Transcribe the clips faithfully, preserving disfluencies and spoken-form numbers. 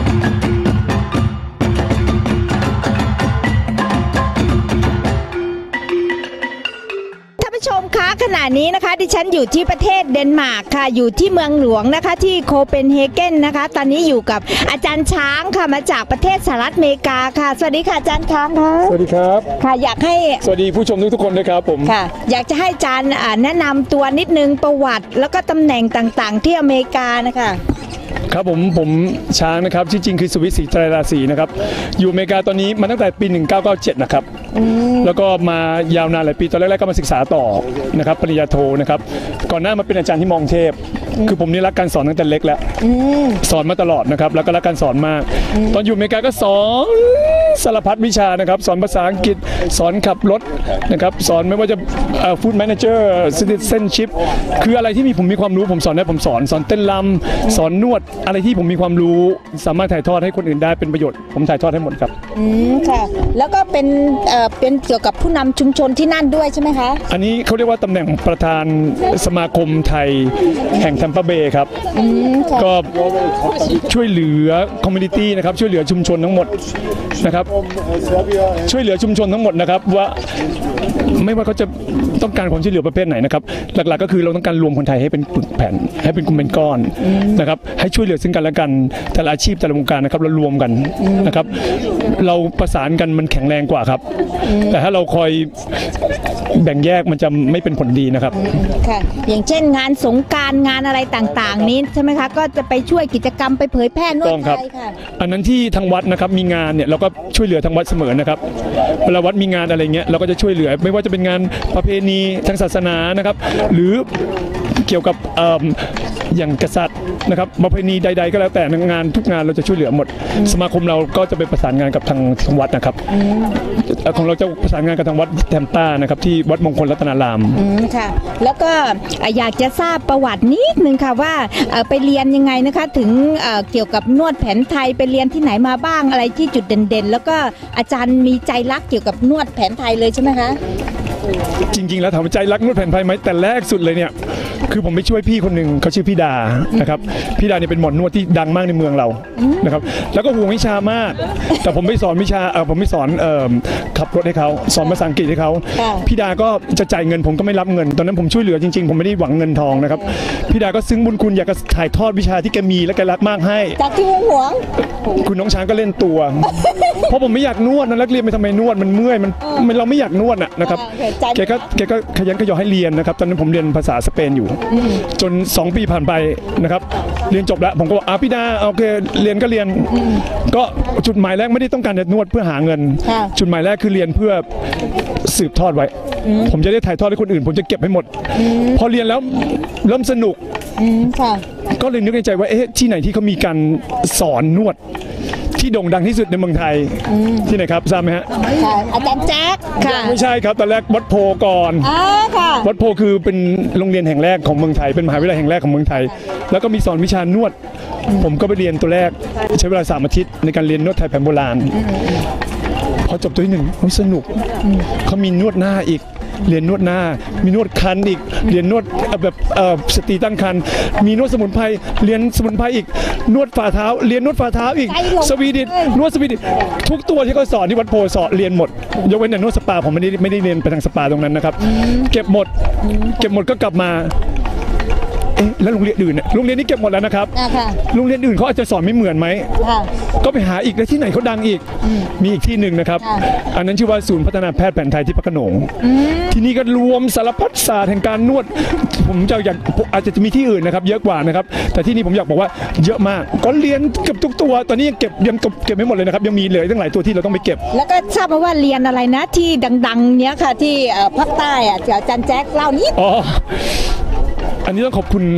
ชมคะขณะนี้นะคะดิฉันอยู่ที่ประเทศเดนมาร์กค่ะอยู่ที่เมืองหลวงนะคะที่โคเปนเฮเกนนะคะตอนนี้อยู่กับอาจารย์ช้างค่ะมาจากประเทศสหรัฐอเมริกาค่ะสวัสดีค่ะอาจารย์ช้างค่ะสวัสดีครับค่ะอยากให้สวัสดีผู้ชมทุกๆคนด้วยครับผมค่ะอยากจะให้อาจารย์แนะนำตัวนิดนึงประวัติแล้วก็ตำแหน่งต่างๆที่อเมริกานะคะครับผมผมช้างนะครับที่จริงคือสุวิทย์ศรีไตรราศีนะครับอยู่อเมริกาตอนนี้มาตั้งแต่ปีหนึ่งเก้าเก้าเจ็ดนะครับแล้วก็มายาวนานหลายปีตอนแรกๆก็มาศึกษาต่อนะครับปริญญาโทนะครับก่อนหน้ามาเป็นอาจารย์ที่มองเทพคือผมนี่รักการสอนตั้งแต่เล็กแล้วสอนมาตลอดนะครับแล้วก็รักการสอนมากตอนอยู่อเมริกาก็สอนสารพัดวิชานะครับสอนภาษาอังกฤษสอนขับรถนะครับสอนไม่ว่าจะฟู้ดแมเนเจอร์ซิติเซนชิพคืออะไรที่มีผมมีความรู้ผมสอนได้ผมสอนสอนเต้นรำสอนนวดอะไรที่ผมมีความรู้สามารถถ่ายทอดให้คนอื่นได้เป็นประโยชน์ผมถ่ายทอดให้หมดครับอืมค่ะแล้วก็เป็นเอ่อเป็นเกี่ยวกับผู้นำชุมชนที่นั่นด้วยใช่ไหมคะอันนี้เขาเรียกว่าตำแหน่งประธานสมาคมไทยแห่งแทมปาเบย์ครับก็ช่วยเหลือคอมมูนิตี้นะครับช่วยเหลือชุมชนทั้งหมดนะครับช่วยเหลือชุมชนทั้งหมดนะครับว่าไม่ว่าเขาจะต้องการความช่วยเหลือประเภทไหนนะครับหลักๆก็คือเราต้องการรวมคนไทยให้เป็นกลุ่มแผ่นให้เป็นกลุ่มเป็นก้อนนะครับให้ช่วยเหลือซึ่งกันและกันแต่ละอาชีพแต่ละวงการนะครับเรารวมกันนะครับเราประสานกันมันแข็งแรงกว่าครับแต่ถ้าเราคอยแบ่งแยกมันจะไม่เป็นผลดีนะครับค่ะอย่างเช่นงานสงกรานต์งานอะไรต่างๆนี้ใช่ไหมคะก็จะไปช่วยกิจกรรมไปเผยแพร่นวดไทยค่ะอันนั้นที่ทางวัดนะครับมีงานเนี่ยเราก็ช่วยเหลือทางวัดเสมอนะครับเวลาวัดมีงานอะไรเงี้ยเราก็จะช่วยเหลือไม่ว่าจะเป็นงานประเพณีทางศาสนานะครับหรือเกี่ยวกับอย่างกษัตริย์นะครับประเพณีใดๆก็แล้วแต่งานทุกงานเราจะช่วยเหลือหมดสมาคมเราก็จะไปประสานงานกับทางทางวัดนะครับของเราจะประสานงานกับทางวัดแทมป้านะครับที่วัดมงคลรัตนารามอืมค่ะแล้วก็อยากจะทราบประวัตินิดนึงค่ะว่าไปเรียนยังไงนะคะถึงเกี่ยวกับนวดแผนไทยไปเรียนที่ไหนมาบ้างอะไรที่จุดเด่นๆแล้วก็อาจารย์มีใจรักเกี่ยวกับนวดแผนไทยเลยใช่ไหมคะจริงๆแล้วถามว่าใจรักนวดแผนไทยไหมแต่แรกสุดเลยเนี่ยคือผมไปช่วยพี่คนหนึ่งเขาชื่อพี่ดานะครับพี่ดาเนี่ยเป็นหมอนวดที่ดังมากในเมืองเรานะครับแล้วก็ห่วงวิชามากแต่ผมไม่สอนวิชาเออผมไม่สอนเอ่อขับรถให้เขาสอนภาษาอังกฤษให้เขาพี่ดาก็จะจ่ายเงินผมก็ไม่รับเงินตอนนั้นผมช่วยเหลือจริงๆผมไม่ได้หวังเงินทองนะครับพี่ดาก็ซึ้งบุญคุณอยากจะถ่ายทอดวิชาที่แกมีและแกรักมากให้จากที่ห่วงคุณน้องช้างก็เล่นตัวเพราะผมไม่อยากนวดนะนักเรียนไปทำไมนวดมันเมื่อยมันเราไม่อยากนวดอะนะครับแกก็แกก็ขยันขยอให้เรียนนะครับตอนนั้นผมเรียนภาษาสเปนอยู่จนสองปีผ่านไปนะครับเรียนจบแล้วผมก็บอกอ่ะพี่ดาโอเคเรียนก็เรียนก็จุดหมายแรกไม่ได้ต้องการจะนวดเพื่อหาเงินจุดหมายแรกคือเรียนเพื่อสืบทอดไว้ผมจะได้ถ่ายทอดให้คนอื่นผมจะเก็บให้หมดพอเรียนแล้วเริ่มสนุกก็เลยนึกในใจว่าเอ๊ะที่ไหนที่เขามีการสอนนวดที่โด่งดังที่สุดในเมืองไทยที่ไหนครับทราบไหมฮะอาจารย์แจ๊คค่ะไม่ใช่ครับตอนแรกวัดโพก่อนวัดโพคือเป็นโรงเรียนแห่งแรกของเมืองไทยเป็นมหาวิทยาลัยแห่งแรกของเมืองไทยแล้วก็มีสอนวิชานวดผมก็ไปเรียนตัวแรกใช้เวลาสามอาทิตย์ในการเรียนนวดไทยแผนโบราณพอจบตัวที่หนึ่งสนุกเขามีนวดหน้าอีกเรียนนวดหน้ามีนวดคันอีกเรียนนวดแบบสตรีตั้งคันมีนวดสมุนไพรเรียนสมุนไพรอีกนวดฝ่าเท้าเรียนนวดฝ่าเท้าอีกสวีดิชนวดสวีดิชทุกตัวที่เขาสอนที่วัดโพสอนเรียนหมดยกเว้นแต่นวดสปาผมไม่ได้ไม่ได้เรียนไปทางสปาตรงนั้นนะครับเก็บหมดเก็บหมดก็กลับมาเอ๊ะแล้วโรงเรียนอื่นเนี่ยโรงเรียนนี้เก็บหมดแล้วนะครับโรงเรียนอื่นเขาอาจจะสอนไม่เหมือนไหมก็ไปหาอีกแล้วที่ไหนเขาดังอีกมีอีกที่หนึ่งนะครับอันนั้นชื่อว่าศูนย์พัฒนาแพทย์แผนไทยที่พระโขนงที่นี่ก็รวมสารพัดศาสตร์แห่งการนวดผมจะอยากอาจจะมีที่อื่นนะครับเยอะกว่านะครับแต่ที่นี่ผมอยากบอกว่าเยอะมากก็เรียนเก็บทุกตัวตอนนี้ยังเก็บยังเก็บไม่หมดเลยนะครับยังมีเหลือตั้งหลายตัวที่เราต้องไปเก็บแล้วก็ทราบมาว่าเรียนอะไรนะที่ดังๆเนี้ยค่ะที่ภาคใต้อ่ะอาจารย์แจ๊คเล่านิดอ๋ออันนี้ต้องขอบคุณ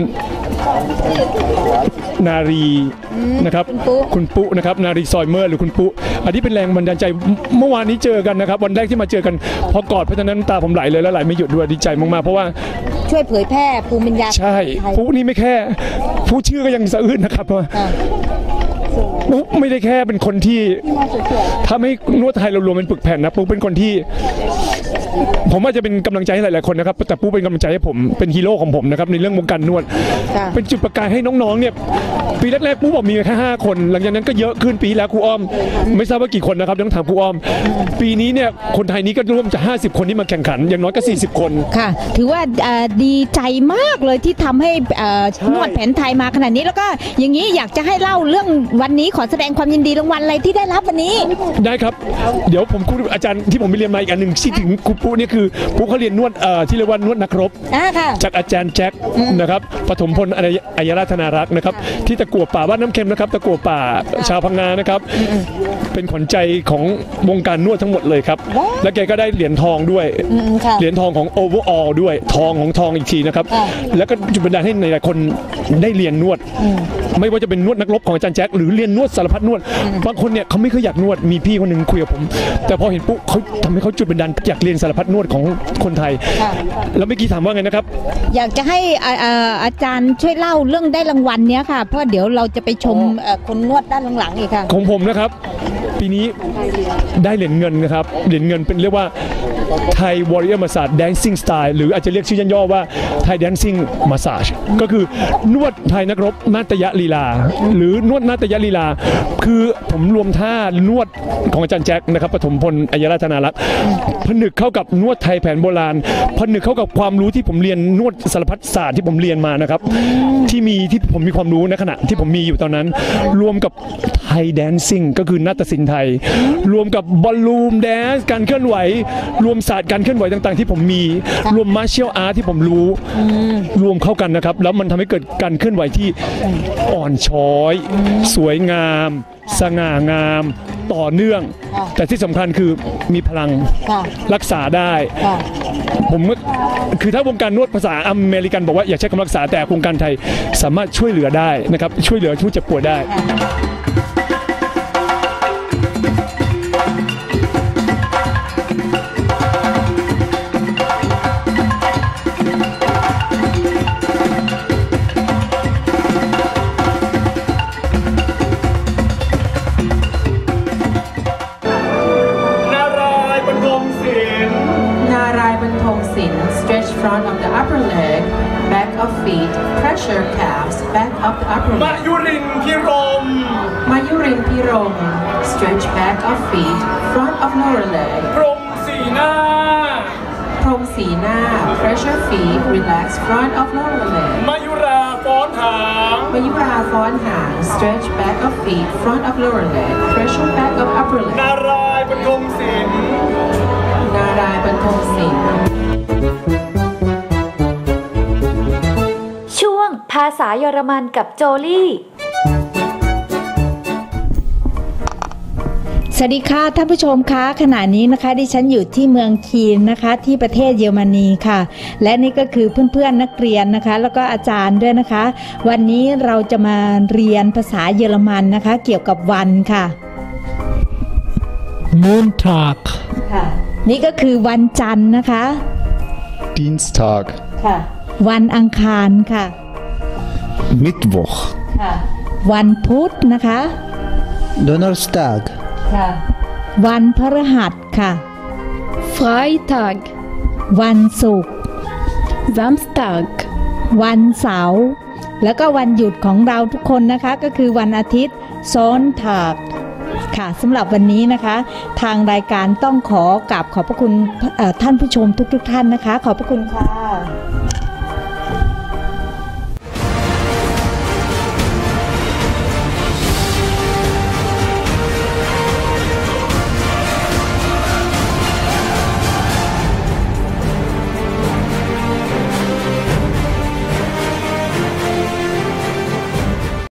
นารีนะครับคุณปุ๊นะครับนารีซอยเมอร์หรือคุณปุ๊อันนี้เป็นแรงบันดาลใจเมื่อวานนี้เจอกันนะครับวันแรกที่มาเจอกันพอกอดเพราะฉะนั้นน้ำตาผมไหลเลยแล้วไหลไม่หยุดด้วยดีใจมากๆเพราะว่าช่วยเผยแพร่ภูมิปัญญาใช่ปุ๊นี่ไม่แค่ผู้ชื่อก็ยังสะอื้นนะครับว่าปุ๊ไม่ได้แค่เป็นคนที่ถ้าไม่นวดไทยเรารวมเป็นปึกแผ่นนะปุ๊เป็นคนที่ผมอาจจะเป็นกำลังใจให้หลายๆคนนะครับแต่ปูเป็นกำลังใจให้ผมเป็นฮีโร่ของผมนะครับในเรื่องวงการนวดเป็นจุดประกายให้น้องๆเนี่ยปีแรกๆปูบอกมีแค่ห้าคนหลังจากนั้นก็เยอะขึ้นปีแล้วครูอ้อมไม่ทราบว่ากี่คนนะครับต้องถามครูอ้อมปีนี้เนี่ยคนไทยนี้ก็ร่วมจะห้าสิบคนที่มาแข่งขันอย่างน้อยก็สี่สิบคนค่ะถือว่าดีใจมากเลยที่ทำให้นวดแผนไทยมาขนาดนี้แล้วก็อย่างนี้อยากจะให้เล่าเรื่องวันนี้ขอแสดงความยินดีรางวัลอะไรที่ได้รับวันนี้ได้ครับเดี๋ยวผมครูอาจารย์ที่ผมไปเรียนมาอีกอันหนึ่งที่ถึงครูปูนี่คือปูเขาเรียนนวดที่เรียกว่านวดนักรบจากอาจารย์แจ็คนะครับปฐมพลอัยราธนารักษ์นะครับที่ตะกั่วป่าบ้านน้ำเค็มนะครับตะกั่วป่าชาวพังงานะครับเป็นขวัญใจของวงการนวดทั้งหมดเลยครับและแกก็ได้เหรียญทองด้วยเหรียญทองของ overall ด้วยทองของทองอีกทีนะครับแล้วก็จุดบันดาลให้หลายคนได้เรียนนวดไม่ว่าจะเป็นนวดนักรบของอาจารย์แจ็คหรือเรียนนวดสารพัดนวดบางคนเนี่ยเขาไม่เคยอยากนวดมีพี่คนหนึ่งคุยกับผมแต่พอเห็นปุ๊บเขาทำให้เขาจุดบันดาลอยากเรียนสารพัดนวดของคนไทยแล้วเมื่อกี้ถามว่าไงนะครับอยากจะให้อาจารย์ช่วยเล่าเรื่องได้รางวัลเนี้ยค่ะเพราะเดี๋ยวเราจะไปชมคนนวดด้านหลังๆอีกค่ะของผมนะครับปีนี้ได้เหรียญเงินนะครับเหรียญเงินเป็นเรียกว่าไทยวอริเออร์มาสาจแดนซิ่งสไตล์หรืออาจจะเรียกชื่อย่อว่าไทยแดนซิ่งมาสาจก็คือนวดไทยนักรบนาฏยลีลาหรือนวดนาฏยลีลาคือผมรวมท่านวดของอาจารย์แจ็คนะครับปฐมพลอัยราธนารักษ์ผนึกเข้ากับนวดไทยแผนโบราณผนึกเข้ากับความรู้ที่ผมเรียนนวดสารพัดศาสตร์ที่ผมเรียนมานะครับที่มีที่ผมมีความรู้ในขณะที่ผมมีอยู่ตอนนั้นรวมกับไทยแดนซิ่งก็คือนาฏศิลป์ไทยรวมกับบอลลูมแดนซ์การเคลื่อนไหวรวมศาสตร์การเคลื่อนไหวต่างๆที่ผมมีรวมมาร์เชียลอาร์ตที่ผมรู้รวมเข้ากันนะครับแล้วมันทำให้เกิดการเคลื่อนไหวที่อ่อนช้อยสวยงามสง่างามต่อเนื่องแต่ที่สำคัญคือมีพลังรักษาได้ผมคือถ้าวงการนวดภาษาอเมริกันบอกว่าอย่าใช้คำรักษาแต่วงการไทยสามารถช่วยเหลือได้นะครับช่วยเหลือผู้เจ็บป่วยได้ Stretch front of the upper leg, back of feet, pressure calves, back of the upper leg. มายุรินพิรม Mayurin Pirom. Stretch back of feet, front of lower leg. พรหมสีหน้า Prom Sina. Pressure feet, relax front of lower leg. มายุราฟ้อนหาง Mayura Fon Hang. Stretch back of feet, front of lower leg. Pressure back of upper leg. นารายณ์บรรทมศิลป์ Narai Bantom Sin. ช่วงภาษาเยอรมันกับโจลี่สวัสดีค่ะท่านผู้ชมคะขณะนี้นะคะดิฉันอยู่ที่เมืองคีนนะคะที่ประเทศเยอรมนีค่ะและนี่ก็คือเพื่อนๆนักเรียนนะคะแล้วก็อาจารย์ด้วยนะคะวันนี้เราจะมาเรียนภาษาเยอรมันนะคะเกี่ยวกับวันค่ะ Montag ค่ะนี่ก็คือวันจันทร์นะคะ Dienstag ค่ะวันอังคารค่ะ Mittwoch ค่ะวันพุธนะคะ Donnerstag ค่ะวันพฤหัสค่ะ Freitag วันศุกร์ Samstag วันเสาร์แล้วก็วันหยุดของเราทุกคนนะคะก็คือวันอาทิตย์ Sonntagค่ะสำหรับวันนี้นะคะทางรายการต้องขอกราบขอบพระคุณท่านผู้ชมทุกๆท่านนะคะขอบพระคุณค่ะ